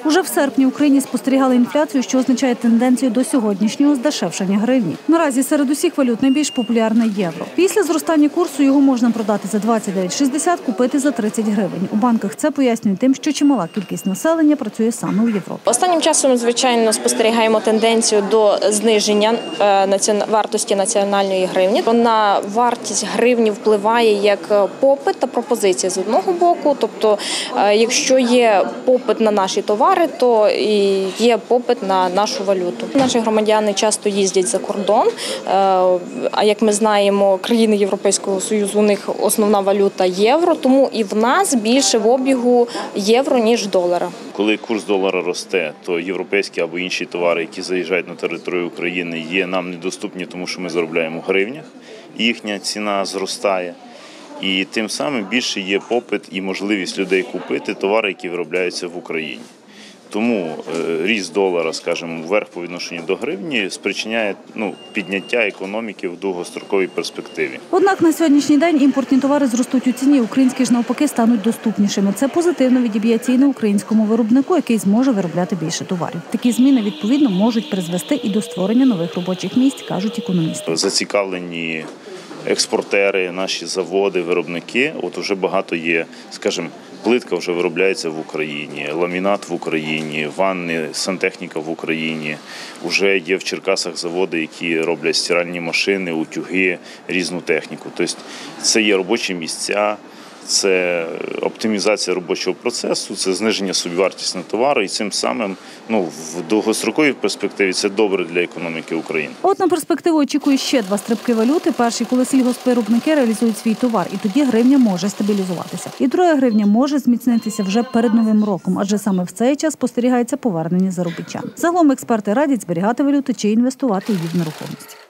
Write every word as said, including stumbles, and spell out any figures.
Уже в серпні в Україні спостерігали інфляцію, що означає тенденцію до сьогоднішнього здешевшення гривні. Наразі серед усіх валют найбільш популярне євро. Після зростання курсу його можна продати за двадцять дев'ять шістдесят, купити за тридцять гривень. У банках це пояснюють тим, що чимала кількість населення працює саме у Європі. Останнім часом, звичайно, спостерігаємо тенденцію до зниження вартості національної гривні. На вартість гривні впливає як попит та пропозиція з одного боку. Тобто, якщо є попит на наші товари, то і є попит на нашу валюту. Наші громадяни часто їздять за кордон, а як ми знаємо, країни Європейського Союзу, у них основна валюта євро, тому і в нас більше в обігу євро, ніж долара. Коли курс долара росте, то європейські або інші товари, які заїжджають на територію України, є нам недоступні, тому що ми заробляємо в гривнях, їхня ціна зростає. І тим самим більше є попит і можливість людей купити товари, які виробляються в Україні. Тому ріст долара, скажімо, вверх по відношенню до гривні спричиняє ну, підняття економіки в довгостроковій перспективі. Однак на сьогоднішній день імпортні товари зростуть у ціні, українські ж навпаки стануть доступнішими. Це позитивно відіб'є ціни українському виробнику, який зможе виробляти більше товарів. Такі зміни, відповідно, можуть призвести і до створення нових робочих місць, кажуть економісти. Зацікавлені експортери, наші заводи, виробники, от уже багато є, скажімо, плитка вже виробляється в Україні, ламінат в Україні, ванни, сантехніка в Україні. Уже є в Черкасах заводи, які роблять стиральні машини, утюги, різну техніку. Тобто це є робочі місця, це оптимізація робочого процесу, це зниження собівартості на товари і цим самим ну, в довгостроковій перспективі це добре для економіки України. От на перспективу очікує ще два стрибки валюти. Перший, коли сільгоспвиробники реалізують свій товар, і тоді гривня може стабілізуватися. І друга, гривня може зміцнитися вже перед Новим роком, адже саме в цей час спостерігається повернення заробітчан. Загалом експерти радять зберігати валюту чи інвестувати її в нерухомість.